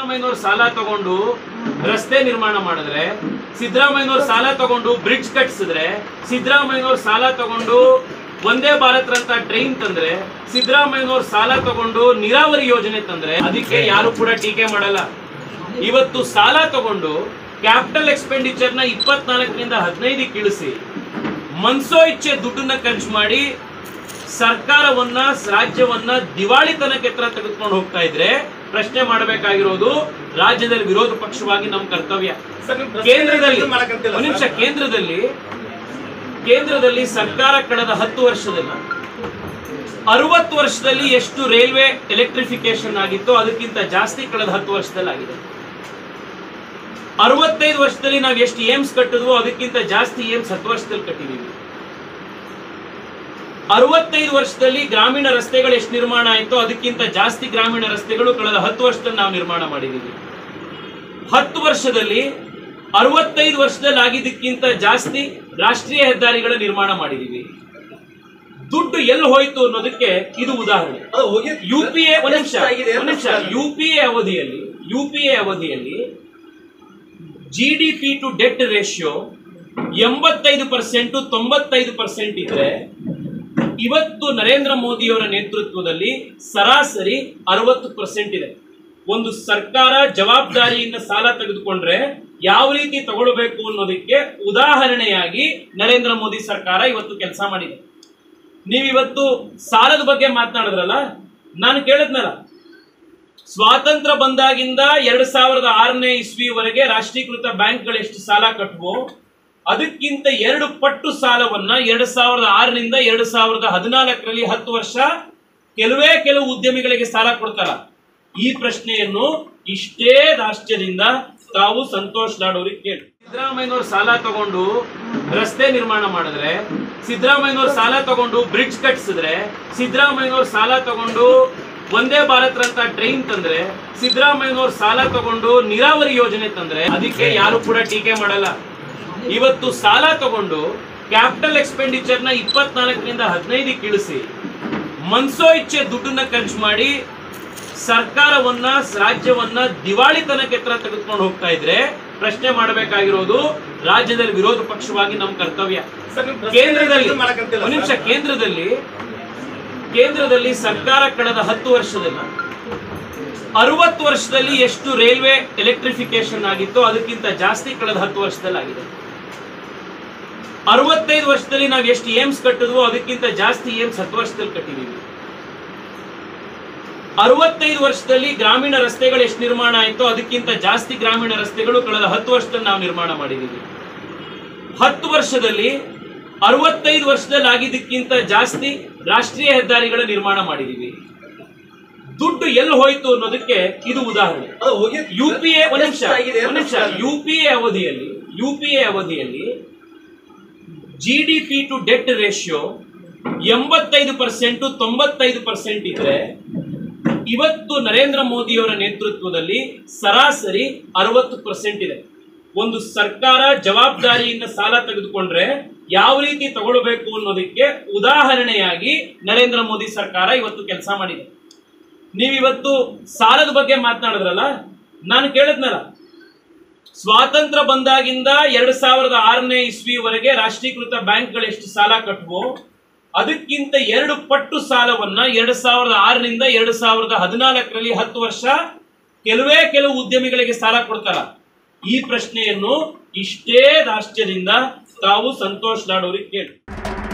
ಸಿದ್ದರಾಮಯ್ಯನವರು ಸಾಲ ತಗೊಂಡು ರಸ್ತೆ ನಿರ್ಮಾಣ ಮಾಡಿದ್ರೆ, ಸಿದ್ದರಾಮಯ್ಯನವರು ಸಾಲ ತಗೊಂಡು ಬ್ರಿಡ್ಜ್ ಕಟ್ಸಿದ್ರೆ, ಸಿದ್ದರಾಮಯ್ಯನವರು ಸಾಲ ತಗೊಂಡು ಒಂದೇ ಭಾರತ್ ಅಂತ ಟ್ರೈನ್ ತಂದ್ರೆ, ಸಿದ್ದರಾಮಯ್ಯನವರು ಸಾಲ ತಗೊಂಡು ನೀರಾವರಿ ಯೋಜನೆ ತಂದ್ರೆ ಅದಕ್ಕೆ ಯಾರು ಕೂಡ ಟೀಕೆ ಮಾಡಲ್ಲ. ಇವತ್ತು ಸಾಲ ತಗೊಂಡು ಕ್ಯಾಪಿಟಲ್ ಎಕ್ಸ್ಪೆಂಡಿಚರ್ ನ 24ರಿಂದ 15 ಇಳಿಸಿ ಮನ್ಸೋ ಇಚ್ಛೆ ದುಡ್ಡನ್ನ ಖರ್ಚು ಮಾಡಿ ಸರ್ಕಾರವನ್ನ, ರಾಜ್ಯವನ್ನ ದಿವಾಳಿತನಕ್ಕೆ ತೆಗೆದುಕೊಂಡು ಹೋಗ್ತಾ ಇದ್ರೆ ಪ್ರಶ್ನೆ ಮಾಡಬೇಕಾಗಿರೋದು ರಾಜ್ಯದಲ್ಲಿ ವಿರೋಧ ಪಕ್ಷವಾಗಿ ನಮ್ಮ ಕರ್ತವ್ಯ. ಕೇಂದ್ರದಲ್ಲಿ ಸರ್ಕಾರ ಕಳೆದ 10 ವರ್ಷದಲ್ಲಿ 60 ವರ್ಷದಲ್ಲಿ ಎಷ್ಟು ರೈಲ್ವೆ ಎಲೆಕ್ಟ್ರಿಫಿಕೇಶನ್ ಆಗಿತ್ತು ಅದಕ್ಕಿಂತ ಜಾಸ್ತಿ ಕಳೆದ 10 ವರ್ಷದಲ್ಲಿ ಆಗಿದೆ. 65 ವರ್ಷದಲ್ಲಿ ನಾವು ಎಷ್ಟು ಏಮ್ಸ್ ಕಟ್ಟಿದ್ವೋ ಅದಕ್ಕಿಂತ ಜಾಸ್ತಿ ಏಮ್ಸ್ 10 ವರ್ಷದಲ್ಲಿ ಕಟ್ಟಿದೀವಿ. 65 ವರ್ಷದಲ್ಲಿ ಗ್ರಾಮೀಣ ರಸ್ತೆಗಳು ಎಷ್ಟು ನಿರ್ಮಾಣ ಆಯಿತೋ ಅದಕ್ಕಿಂತ ಜಾಸ್ತಿ ಗ್ರಾಮೀಣ ರಸ್ತೆಗಳು ಕಳೆದ 10 ವರ್ಷದಲ್ಲಿ ನಾವು ನಿರ್ಮಾಣ ಮಾಡಿದೀವಿ. 10 ವರ್ಷದಲ್ಲಿ 65 ವರ್ಷದಲ್ಲಿ ಆಗಿದ್ದಕ್ಕಿಂತ ಜಾಸ್ತಿ ರಾಷ್ಟ್ರೀಯ ಹೆದ್ದಾರಿಗಳ ನಿರ್ಮಾಣ ಮಾಡಿದೀವಿ. ದುಡ್ಡು ಎಲ್ಲಿ ಹೋಯ್ತು ಅನ್ನೋದಕ್ಕೆ ಇದು ಉದಾಹರಣೆ. ಯುಪಿಎ ಅವಧಿಯಲ್ಲಿ ಜಿಡಿಪಿ ಟು ಡೆಟ್ ರೇಷಿಯೋ 85% 95% ಇದ್ರೆ, ಇವತ್ತು ನರೇಂದ್ರ ಮೋದಿಯವರ ನೇತೃತ್ವದಲ್ಲಿ ಸರಾಸರಿ 60% ಇದೆ. ಒಂದು ಸರ್ಕಾರ ಜವಾಬ್ದಾರಿಯಿಂದ ಸಾಲ ತೆಗೆದುಕೊಂಡ್ರೆ ಯಾವ ರೀತಿ ತಗೊಳ್ಬೇಕು ಅನ್ನೋದಕ್ಕೆ ಉದಾಹರಣೆಯಾಗಿ ನರೇಂದ್ರ ಮೋದಿ ಸರ್ಕಾರ ಇವತ್ತು ಕೆಲಸ ಮಾಡಿದೆ. ನೀವಿವತ್ತು ಸಾಲದ ಬಗ್ಗೆ ಮಾತನಾಡಿದ್ರಲ್ಲ, ನಾನು ಕೇಳಿದ್ನಲ್ಲ, ಸ್ವಾತಂತ್ರ್ಯ ಬಂದಾಗಿಂದ 2006ನೇ ಇಸ್ವಿವರೆಗೆ ರಾಷ್ಟ್ರೀಕೃತ ಬ್ಯಾಂಕ್ಗಳು ಎಷ್ಟು ಸಾಲ ಕಟ್ಟುವೋ ಅದಕ್ಕಿಂತ 2 ಪಟ್ಟು ಸಾಲವನ್ನ 2006ರಿಂದ 2014ರಲ್ಲಿ 10 ವರ್ಷ ಕೆಲವು ಉದ್ಯಮಿಗಳಿಗೆ ಸಾಲ ಕೊಡ್ತಾರ. ಈ ಪ್ರಶ್ನೆಯನ್ನು ಇಷ್ಟೇ ದಾಷ್ಟ್ಯದಿಂದ ತಾವು ಸಂತೋಷ್ ಲಾಡ್ ಅವರಿಗೆ ಕೇಳಿ. ಸಿದ್ದರಾಮಯ್ಯನವರು ಸಾಲ ತಗೊಂಡು ರಸ್ತೆ ನಿರ್ಮಾಣ ಮಾಡಿದ್ರೆ, ಸಿದ್ದರಾಮಯ್ಯನವರು ಸಾಲ ತಗೊಂಡು ಬ್ರಿಡ್ಜ್ ಕಟ್ಸಿದ್ರೆ, ಸಿದ್ದರಾಮಯ್ಯನವರು ಸಾಲ ತಗೊಂಡು ಒಂದೇ ಭಾರತ್ ಅಂತ ಟ್ರೈನ್ ತಂದ್ರೆ, ಸಿದ್ದರಾಮಯ್ಯನವರು ಸಾಲ ತಗೊಂಡು ನೀರಾವರಿ ಯೋಜನೆ ತಂದ್ರೆ ಅದಕ್ಕೆ ಯಾರು ಕೂಡ ಟೀಕೆ ಮಾಡಲ್ಲ. ಇವತ್ತು ಸಾಲ ತಗೊಂಡು ಕ್ಯಾಪಿಟಲ್ ಎಕ್ಸ್ಪೆಂಡಿಚರ್ ನ 24ರಿಂದ 15 ಇಳಿಸಿ ಮನ್ಸೋ ಇಚ್ಛೆ ದುಡ್ಡನ್ನ ಖರ್ಚು ಮಾಡಿ ಸರ್ಕಾರವನ್ನ, ರಾಜ್ಯವನ್ನ ದಿವಾಳಿತನಕ್ಕೆ ತೆಗೆದುಕೊಂಡು ಹೋಗ್ತಾ ಇದ್ರೆ ಪ್ರಶ್ನೆ ಮಾಡಬೇಕಾಗಿರೋದು ರಾಜ್ಯದಲ್ಲಿ ವಿರೋಧ ಪಕ್ಷವಾಗಿ ನಮ್ಮ ಕರ್ತವ್ಯ. ಕೇಂದ್ರದಲ್ಲಿ ಸರ್ಕಾರ ಕಳೆದ 10 ವರ್ಷದಲ್ಲಿ 60 ವರ್ಷದಲ್ಲಿ ಎಷ್ಟು ರೈಲ್ವೆ ಎಲೆಕ್ಟ್ರಿಫಿಕೇಶನ್ ಆಗಿತ್ತೋ ಅದಕ್ಕಿಂತ ಜಾಸ್ತಿ ಕಳೆದ 10 ವರ್ಷದಲ್ಲಿ ಆಗಿದೆ. 65 ವರ್ಷದಲ್ಲಿ ನಾವು ಎಷ್ಟು ಏಮ್ಸ್ ಕಟ್ಟಿದ್ವೋ ಅದಕ್ಕಿಂತ ಜಾಸ್ತಿ ಏಮ್ಸ್ 10 ವರ್ಷದಲ್ಲಿ ಕಟ್ಟಿದೀವಿ. 65 ವರ್ಷದಲ್ಲಿ ಗ್ರಾಮೀಣ ರಸ್ತೆಗಳು ಎಷ್ಟು ನಿರ್ಮಾಣ ಆಯಿತೋ ಅದಕ್ಕಿಂತ ಜಾಸ್ತಿ ಗ್ರಾಮೀಣ ರಸ್ತೆಗಳು ಕಳೆದ 10 ವರ್ಷದಲ್ಲಿ ನಾವು ನಿರ್ಮಾಣ ಮಾಡಿದೀವಿ. 10 ವರ್ಷದಲ್ಲಿ 65 ವರ್ಷದಲ್ಲಿ ಆಗಿದ್ದಕ್ಕಿಂತ ಜಾಸ್ತಿ ರಾಷ್ಟ್ರೀಯ ಹೆದ್ದಾರಿಗಳ ನಿರ್ಮಾಣ ಮಾಡಿದೀವಿ. ದುಡ್ಡು ಎಲ್ಲಿ ಹೋಯ್ತು ಅನ್ನೋದಕ್ಕೆ ಇದು ಉದಾಹರಣೆ. ಯುಪಿಎ ಅವಧಿಯಲ್ಲಿ ಜಿಡಿಪಿ ಟು ಡೆಟ್ ರೇಷಿಯೋ 85% 95% ಇದ್ರೆ, ಇವತ್ತು ನರೇಂದ್ರ ಮೋದಿಯವರ ನೇತೃತ್ವದಲ್ಲಿ ಸರಾಸರಿ 60% ಇದೆ. ಒಂದು ಸರ್ಕಾರ ಜವಾಬ್ದಾರಿಯಿಂದ ಸಾಲ ತೆಗೆದುಕೊಂಡ್ರೆ ಯಾವ ರೀತಿ ತಗೊಳ್ಬೇಕು ಅನ್ನೋದಕ್ಕೆ ಉದಾಹರಣೆಯಾಗಿ ನರೇಂದ್ರ ಮೋದಿ ಸರ್ಕಾರ ಇವತ್ತು ಕೆಲಸ ಮಾಡಿದೆ. ನೀವಿವತ್ತು ಸಾಲದ ಬಗ್ಗೆ ಮಾತನಾಡಿದ್ರಲ್ಲ, ನಾನು ಕೇಳಿದ್ನಲ್ಲ, ಸ್ವಾತಂತ್ರ್ಯ ಬಂದಾಗಿಂದ 2006ನೇ ಇಸ್ವಿವರೆಗೆ ರಾಷ್ಟ್ರೀಕೃತ ಬ್ಯಾಂಕ್ಗಳು ಎಷ್ಟು ಸಾಲ ಕಟ್ಟುವೋ ಅದಕ್ಕಿಂತ 2 ಪಟ್ಟು ಸಾಲವನ್ನ 2006ರಿಂದ 2014ರಲ್ಲಿ 10 ವರ್ಷ ಕೆಲವು ಉದ್ಯಮಿಗಳಿಗೆ ಸಾಲ ಕೊಡ್ತಾರ. ಈ ಪ್ರಶ್ನೆಯನ್ನು ಇಷ್ಟೇ ದಾಷ್ಟ್ಯದಿಂದ ತಾವು ಸಂತೋಷ್ ಲಾಡ್ ಅವರಿಗೆ ಕೇಳಿ.